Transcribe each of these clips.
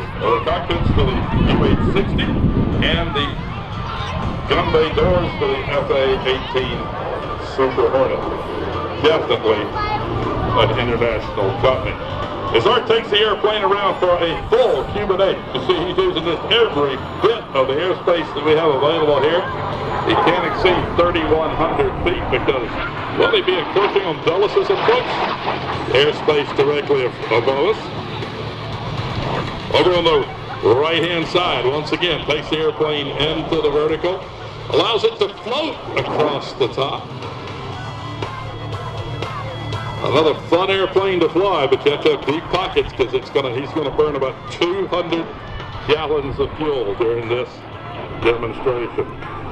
the cockpits for the UH-60 and the gun bay doors for the FA-18 Super Hornet. Definitely an international company. As Art takes the airplane around for a full Cuban 8, you see he's using just every bit of the airspace that we have available here. He can't exceed 3,100 feet because, well, he'd be encroaching on Dulles' approach. Airspace directly above us. Over on the right-hand side, once again, takes the airplane into the vertical, allows it to float across the top. Another fun airplane to fly, but you have to have deep pockets because he's gonna burn about 200 gallons of fuel during this demonstration.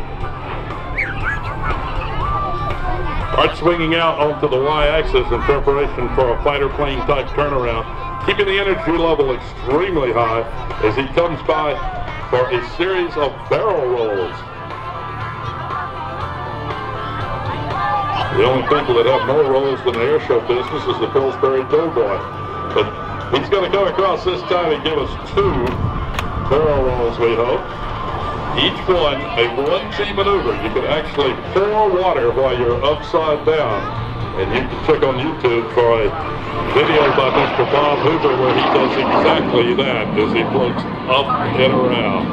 Art swinging out onto the y-axis in preparation for a fighter plane type turnaround, keeping the energy level extremely high as he comes by for a series of barrel rolls. The only people that have more rolls than the airshow business is the Pillsbury Doughboy. But he's going to come across this time and give us 2 barrel rolls, we hope. Each one a 1G maneuver. You can actually pour water while you're upside down. And you can check on YouTube for a video by Mr. Bob Hoover where he does exactly that as he floats up and around.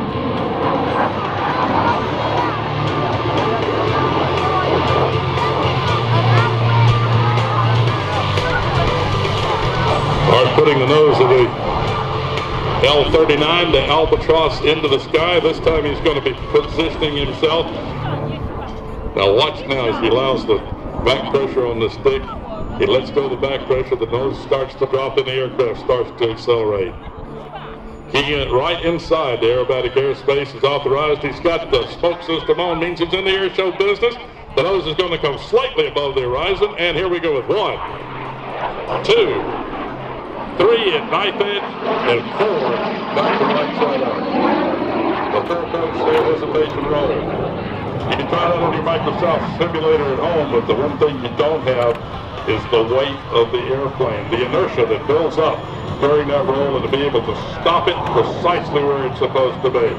Art putting the nose of the L-39, the Albatross, into the sky. This time he's going to be positioning himself. Now watch now as he allows the back pressure on the stick. He lets go of the back pressure. The nose starts to drop and the aircraft starts to accelerate. Keying it right inside the aerobatic airspace is authorized. He's got the spoke system on, means he's in the airshow business. The nose is going to come slightly above the horizon, and here we go with 1, 2, 3 at knife edge, and 4 back to right side up. The 4-point sail hesitation roll. You can try that on your Microsoft simulator at home, but the one thing you don't have is the weight of the airplane, the inertia that builds up during that roll, and to be able to stop it precisely where it's supposed to be.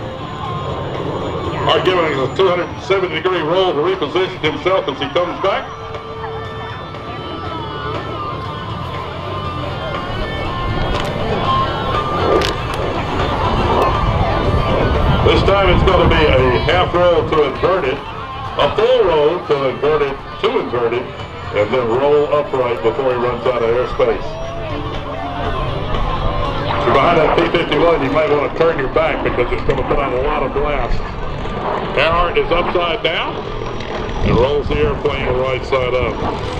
Art giving a 270-degree roll to reposition himself as he comes back. This time it's going to be a half roll to invert it, a full roll to invert it, and then roll upright before he runs out of airspace. So behind that P-51, you might want to turn your back because it's going to put out a lot of blast. Art is upside down and rolls the airplane right side up.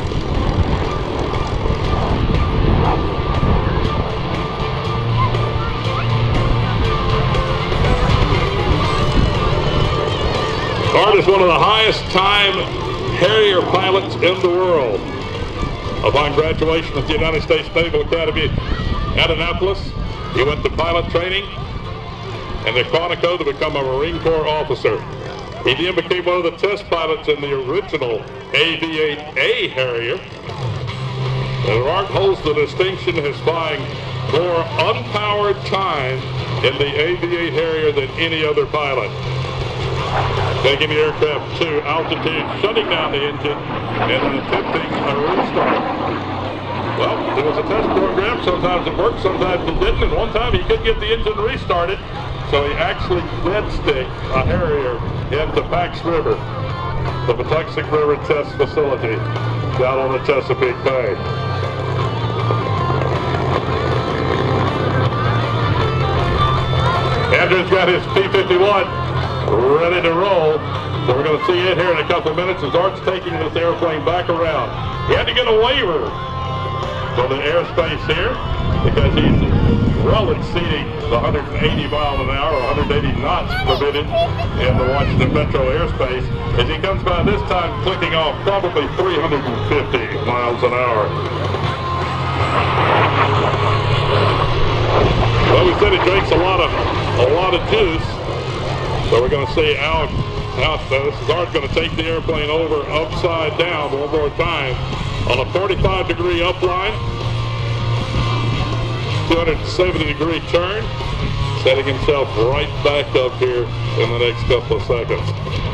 Art is one of the highest time Harrier pilots in the world. Upon graduation at the United States Naval Academy at Annapolis, he went to pilot training and at Quantico to become a Marine Corps officer. He then became one of the test pilots in the original AV-8A Harrier. And Art holds the distinction as flying more unpowered time in the AV-8 Harrier than any other pilot. Taking the aircraft to altitude, shutting down the engine, and attempting a restart. Well, it was a test program. Sometimes it worked, sometimes it didn't. And one time he could get the engine restarted, so he actually dead stick a Harrier into Pax River, the Patuxent River Test Facility down on the Chesapeake Bay. Andrew's got his P-51 ready to roll. So we're going to see it here in a couple of minutes as Art's taking this airplane back around. He had to get a waiver for the airspace here because he's well exceeding the 180 miles an hour, 180 knots permitted in the Washington Metro airspace as he comes by this time clicking off probably 350 miles an hour. Well, we said he drinks a lot of juice. So we're going to see out. This is Art going to take the airplane over upside down one more time on a 45-degree upline. 270-degree turn, setting himself right back up here in the next couple of seconds.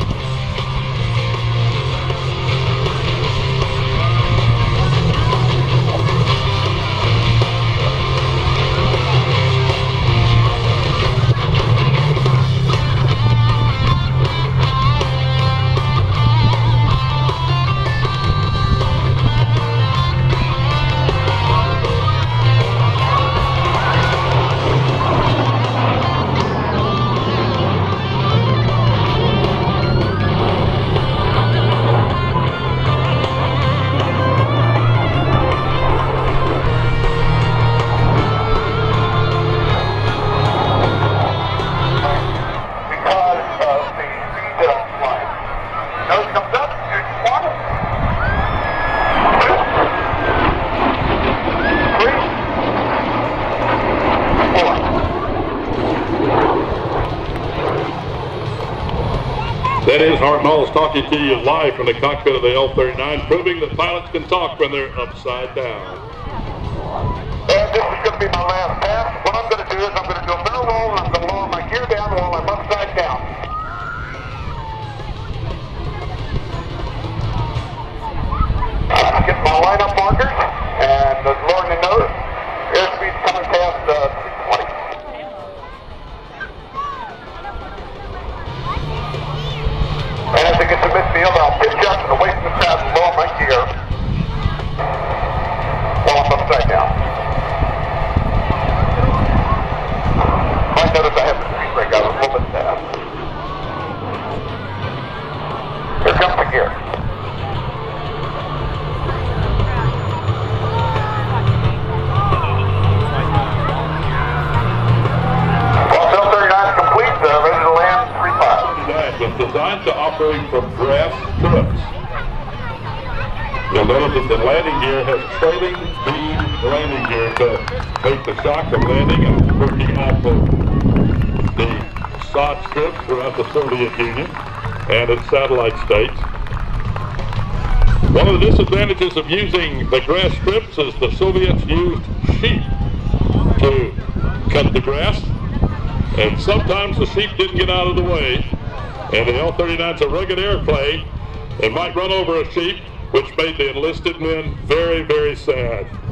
That is Art Knowles talking to you live from the cockpit of the L-39, proving that pilots can talk when they're upside down. And this is going to be my last pass. What I'm going to do is I'm going to do a barrel roll and I'm going to lower my gear down while I'm upside down. I'm getting my lineup markers and lowering the nose. Airspeed's coming past 320. And as I get to midfield, I'll pitch up and away from the crowd and lower my gear while I'm upside down. Might notice I have the speed brake out a little bit fast. Here comes the gear. Well, L-39 is complete, ready to land 3-5. Was designed to operate from grass strips. You'll notice that the landing gear has trailing beam landing gear to make the shock of landing and working off of the sod strips throughout the Soviet Union and its satellite states. One of the disadvantages of using the grass strips is the Soviets used sheep to cut the grass, and sometimes the sheep didn't get out of the way. And the L-39's a rugged airplane. It might run over a sheep, which made the enlisted men very, very sad.